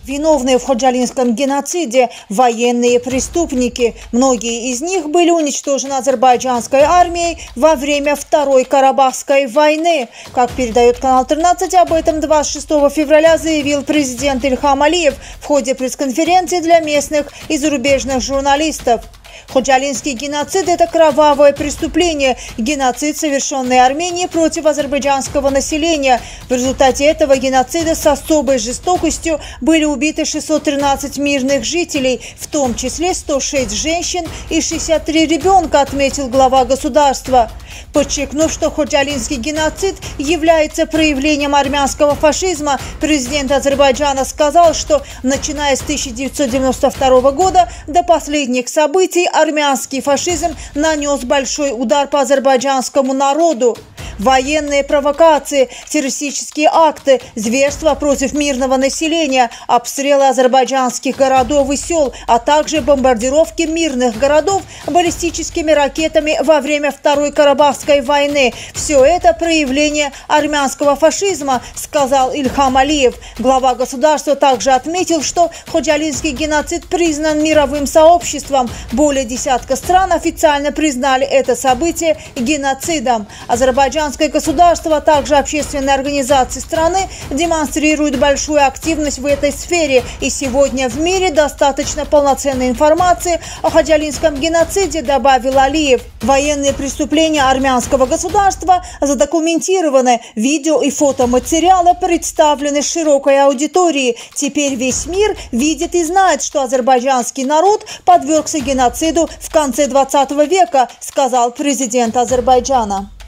Виновные в ходжалинском геноциде – военные преступники. Многие из них были уничтожены азербайджанской армией во время Второй Карабахской войны. Как передает канал 13, об этом 26 февраля заявил президент Ильхам Алиев в ходе пресс-конференции для местных и зарубежных журналистов. Ходжалинский геноцид – это кровавое преступление, геноцид, совершенный Арменией против азербайджанского населения. В результате этого геноцида с особой жестокостью были убиты 613 мирных жителей, в том числе 106 женщин и 63 ребенка, отметил глава государства. Подчеркнув, что ходжалинский геноцид является проявлением армянского фашизма, президент Азербайджана сказал, что начиная с 1992 года до последних событий армянский фашизм нанес большой удар по азербайджанскому народу. Военные провокации, террористические акты, зверства против мирного населения, обстрелы азербайджанских городов и сел, а также бомбардировки мирных городов баллистическими ракетами во время Второй Карабахской войны. Все это проявление армянского фашизма, сказал Ильхам Алиев. Глава государства также отметил, что ходжалинский геноцид признан мировым сообществом. Более десятка стран официально признали это событие геноцидом. Азербайджанское государство, а также общественные организации страны демонстрируют большую активность в этой сфере. И сегодня в мире достаточно полноценной информации о ходжалинском геноциде, добавил Алиев. Военные преступления армянского государства задокументированы. Видео и фотоматериалы представлены широкой аудитории. Теперь весь мир видит и знает, что азербайджанский народ подвергся геноциду в конце 20 века, сказал президент Азербайджана.